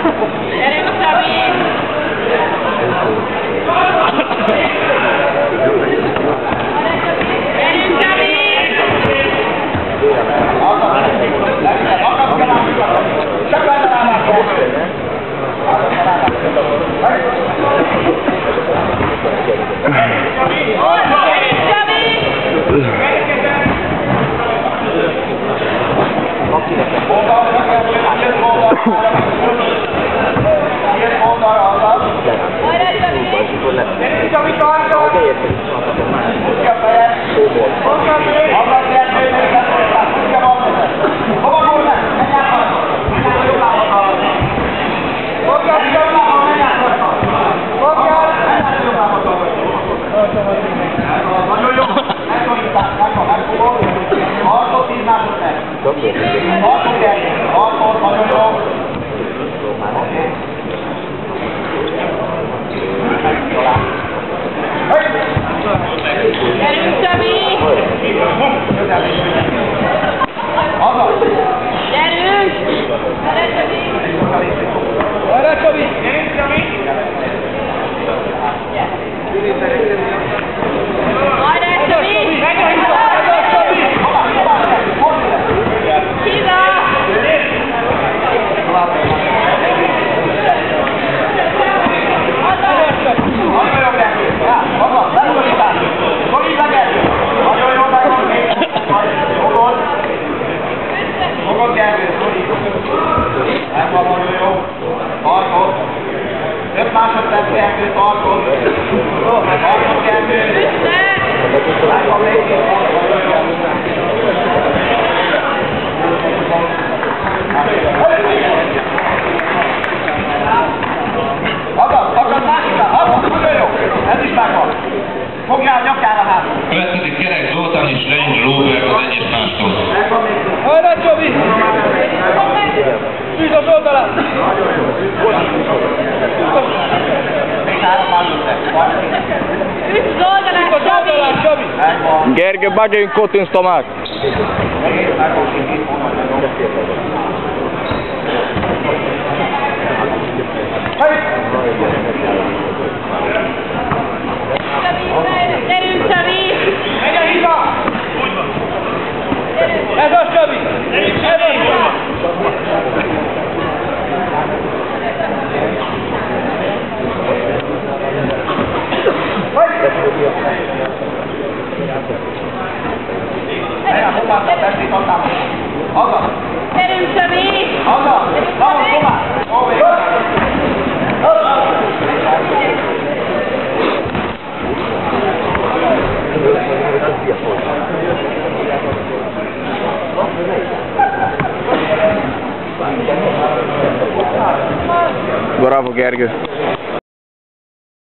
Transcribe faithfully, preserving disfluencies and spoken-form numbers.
Gyerünk, Szabi! Gyerünk, Szabi! Következik Kerek Zoltán és Lengy Róbert az egyestástól. Hajrá, Csobi! Fűz az oldalát! Fűz az oldalát, Csobi! Gergő, bagajunk kotun stomach! Gyerünk, Szabi! Megy a hiba! Ez az, Csobi! Ez az! Gyerünk, Szabi! Bravo, Gergő!